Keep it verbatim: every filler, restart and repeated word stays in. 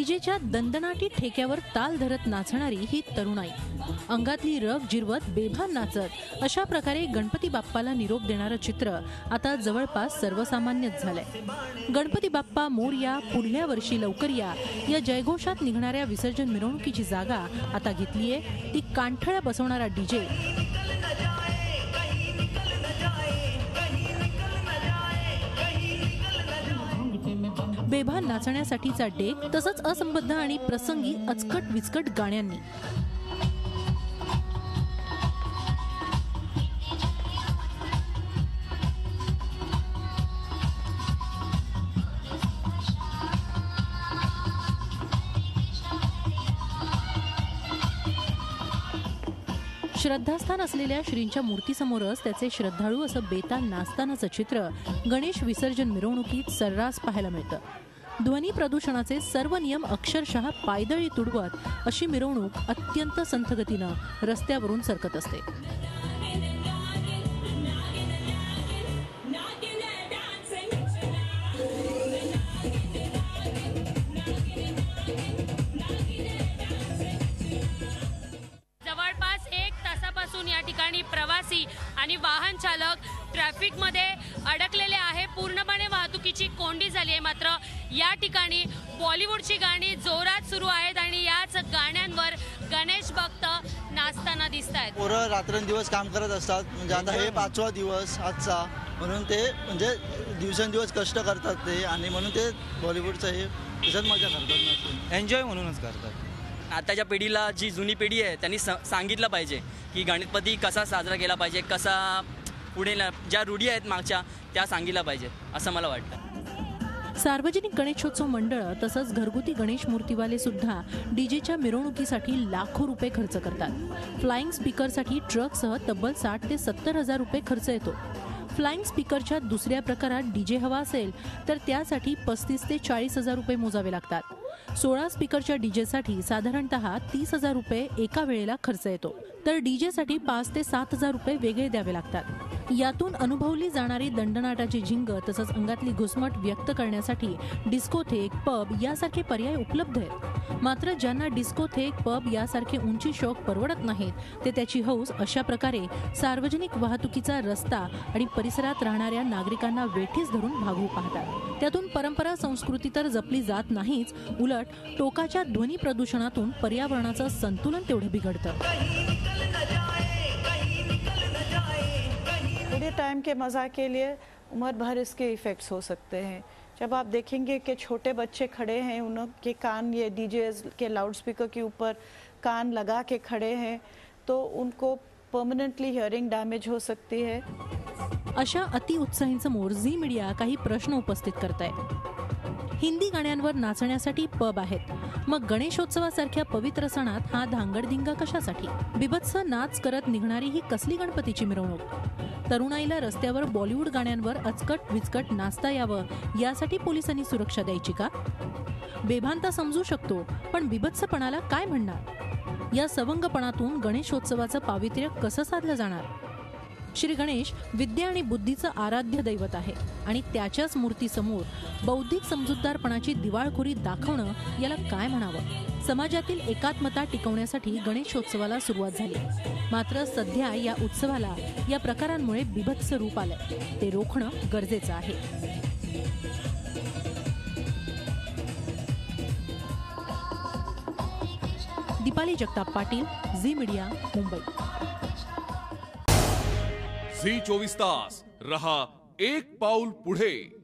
डीजेच्या दणदणाटी ठेक्यावर ताल धरत नाचणारी ही तरुणाई, अंगातली रग जिरवत बेभान नाचत अशा प्रकारे गणपती बाप्पाला निरोप देणारं चित्र आता जवळपास सर्वसामान्यच झालंय। गणपती बाप्पा मोरया, पुढल्या वर्षी लवकर या या जयघोषात निघणाऱ्या विसर्जन मिरवणुकीची जागा आता घेतलीये ती कांठळ्या बसवणारा डीजे, बेभान नाचण्यासाठीचा डेक, तसंच असंबद्ध आणि प्रसंगी अचकट विचकट गाण्यांनी। श्रद्धास्थान असलेल्या श्रींच्या मूर्तीसमोरच त्याचे श्रद्धाळू असं बेताल नाचतानाचं चित्र गणेश विसर्जन मिरवणुकीत सर्रास पाहायला मिळतं। ध्वनी प्रदूषणाचे सर्व नियम अक्षरशः पायदळी तुडवत अशी मिरवणूक अत्यंत संथ गतीनं रस्त्यावरून सरकत असते। या ठिकाणी प्रवासी आणि वाहन चालक ट्रॅफिक मध्ये अडकलेले आहे, पूर्णपणे वाहतुकीची कोंडी झाली आहे। मात्र या ठिकाणी बॉलिवूडची गाणी जोरात सुरू आहेत आणि याच गाण्यांवर गणेश भक्त नाचताना दिसतायत। पोरं रात्रंदिवस काम करत असतात, म्हणजे आता हे पाचवा दिवस आजचा, म्हणून ते म्हणजे दिवसेंदिवस कष्ट करतात ते, आणि म्हणून ते बॉलिवूडचं हे त्याच्यात मजा करतात, एन्जॉय म्हणूनच करतात। आताच्या पिढीला जी जुनी पिढी आहे त्यांनी सांगितलं पाहिजे की गणपती कसा साजरा केला पाहिजे, कसा पुढे ज्या रूढी आहेत मागच्या त्या सांगितल्या पाहिजे असं मला वाटतं। सार्वजनिक गणेशोत्सव मंडळ तसंच घरगुती गणेश मूर्तीवाले सुद्धा डीजेच्या मिरवणुकीसाठी लाखो रुपये खर्च करतात। फ्लाइंग स्पीकरसाठी ट्रकसह तब्बल साठ ते सत्तर हजार रुपये खर्च येतो। फ्लाइंग स्पीकरच्या दुसऱ्या प्रकारात डीजे हवा असेल तर त्यासाठी पस्तीस ते चाळीस हजार रुपये मोजावे लागतात। सोळा स्पीकरच्या डीजेसाठी साधारणतः तीस हजार रुपये एका वेळेला खर्च येतो, तर डीजेसाठी पाच ते सात हजार रुपये वेगळे द्यावे लागतात। यातून अनुभवली जाणारी दंडनाटाची झिंग तसंच अंगातली घुसमट व्यक्त करण्यासाठी डिस्कोथेक, पब यासारखे पर्याय उपलब्ध आहेत। मात्र ज्यांना डिस्कोथेक, पब यासारखे उंची शौक परवडत नाहीत ते त्याची हौस अशा प्रकारे सार्वजनिक वाहतुकीचा रस्ता आणि परिसरात राहणाऱ्या नागरिकांना वेठीस धरून भागवू पाहतात। त्यातून परंपरा संस्कृती तर जपली जात नाहीच, उलट टोकाच्या ध्वनी प्रदूषणातून पर्यावरणाचं संतुलन तेवढं बिघडतं। थोड़े टाइम के मज़ा के लिए उम्र भर इसके इफ़ेक्ट्स हो सकते हैं। जब आप देखेंगे कि छोटे बच्चे खड़े हैं, उनके कान ये डीजे के लाउड स्पीकर के ऊपर कान लगा के खड़े हैं, तो उनको परमनेंटली हियरिंग डैमेज हो सकती है। अशा अति उत्साहींसमोर झी मीडिया काही प्रश्न उपस्थित करताय। हिंदी गाण्यांवर नाचण्यासाठी पब आहेत, मग गणेशोत्सवासारख्या पवित्र सणात हा धांगडधिंगा कशासाठी? बिभत्स नाच करत निघणारी ही कसली गणपतीची मिरवणूक? तरुणाईला रस्त्यावर बॉलिवूड गाण्यांवर अचकट विचकट नाचता यावं यासाठी पोलिसांनी सुरक्षा द्यायची का? बेभानता समजू शकतो, पण बिभत्सपणाला काय म्हणणार? या सवंगपणातून गणेशोत्सवाचं पावित्र्य कसं साधलं जाणार? श्री गणेश विद्या आणि बुद्धीचं आराध्य दैवत आहे आणि त्याच्याच मूर्तीसमोर बौद्धिक समजूतदारपणाची दिवाळखोरी दाखवणं याला काय म्हणावं? समाजातील एकात्मता टिकवण्यासाठी गणेशोत्सवाला सुरुवात झाली, मात्र सध्या या उत्सवाला या प्रकारांमुळे बिभत्स रूप आलंय, ते रोखणं गरजेचं आहे। दीपाली जगताप पाटील, झी मीडिया, मुंबई। झी चोवीस तास रहा एक पाऊल पुढे।